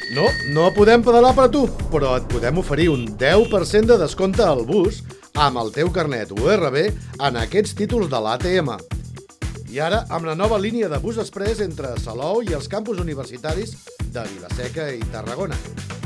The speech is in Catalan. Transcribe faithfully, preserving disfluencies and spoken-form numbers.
No, no podem pedalar per a tu, però et podem oferir un deu per cent de descompte al bus amb el teu carnet U R B en aquests títols de l'A T M. I ara, amb la nova línia de bus express entre Salou i els campus universitaris de Vila-seca i Tarragona.